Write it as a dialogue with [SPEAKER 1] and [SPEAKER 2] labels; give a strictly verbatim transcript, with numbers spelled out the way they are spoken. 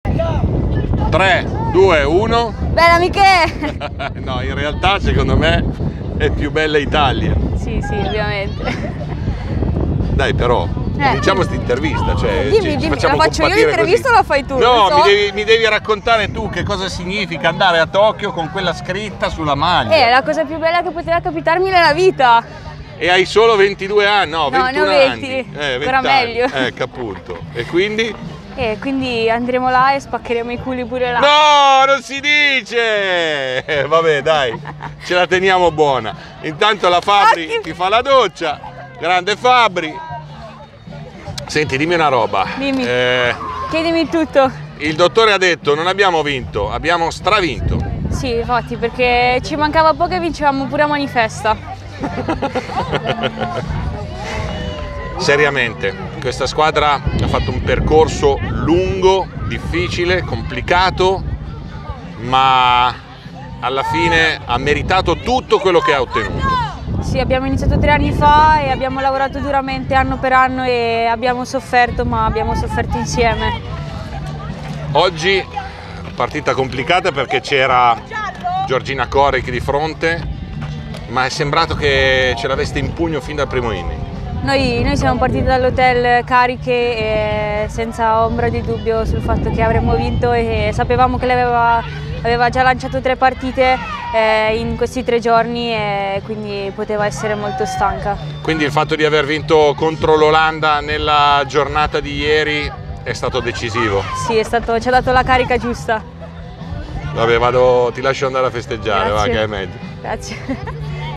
[SPEAKER 1] tre, due, uno.
[SPEAKER 2] Bella Michele!
[SPEAKER 1] No, in realtà secondo me è più bella Italia.
[SPEAKER 2] Sì, sì, ovviamente.
[SPEAKER 1] Dai però,
[SPEAKER 2] Eh.
[SPEAKER 1] cominciamo questa intervista. Cioè,
[SPEAKER 2] Dimmi,
[SPEAKER 1] ci- ci
[SPEAKER 2] dimmi,
[SPEAKER 1] facciamo
[SPEAKER 2] la faccio io
[SPEAKER 1] compatire
[SPEAKER 2] l'intervista
[SPEAKER 1] così.
[SPEAKER 2] o la fai tu?
[SPEAKER 1] No,
[SPEAKER 2] Non so.
[SPEAKER 1] mi, devi, mi devi raccontare tu che cosa significa andare a Tokyo con quella scritta sulla maglia.
[SPEAKER 2] Eh, la cosa più bella che poteva capitarmi nella vita.
[SPEAKER 1] E hai solo ventidue anni, no,
[SPEAKER 2] No, ne ho
[SPEAKER 1] ventuno
[SPEAKER 2] venti.
[SPEAKER 1] anni. Eh, venti
[SPEAKER 2] Ancora
[SPEAKER 1] anni.
[SPEAKER 2] meglio.
[SPEAKER 1] Ecco appunto. E quindi?
[SPEAKER 2] E quindi andremo là e spaccheremo i culi pure là.
[SPEAKER 1] No, non si dice! Eh, vabbè, dai, ce la teniamo buona. Intanto la Fabri
[SPEAKER 2] Ah, che-
[SPEAKER 1] ti fa la doccia. Grande Fabri. Senti, dimmi una roba.
[SPEAKER 2] Dimmi.
[SPEAKER 1] Eh,
[SPEAKER 2] Chiedimi tutto.
[SPEAKER 1] il dottore ha detto non abbiamo vinto, abbiamo stravinto.
[SPEAKER 2] Sì, infatti, perché ci mancava poco e vincevamo pure a manifesta.
[SPEAKER 1] Seriamente, questa squadra ha fatto un percorso lungo, difficile, complicato, ma alla fine ha meritato tutto quello che ha ottenuto.
[SPEAKER 2] Sì, abbiamo iniziato tre anni fa e abbiamo lavorato duramente anno per anno e abbiamo sofferto, ma abbiamo sofferto insieme.
[SPEAKER 1] Oggi partita complicata perché c'era Giorgina Coric di fronte, ma è sembrato che ce l'aveste in pugno fin dal primo inning.
[SPEAKER 2] Noi, noi siamo partiti dall'hotel cariche e senza ombra di dubbio sul fatto che avremmo vinto e sapevamo che lei aveva, aveva già lanciato tre partite eh, in questi tre giorni e quindi poteva essere molto stanca.
[SPEAKER 1] Quindi il fatto di aver vinto contro l'Olanda nella giornata di ieri è stato decisivo.
[SPEAKER 2] Sì, è stato, ci ha dato la carica giusta.
[SPEAKER 1] Vabbè, vado, ti lascio andare a festeggiare, va,
[SPEAKER 2] Grazie.
[SPEAKER 1] che è meglio.
[SPEAKER 2] Grazie.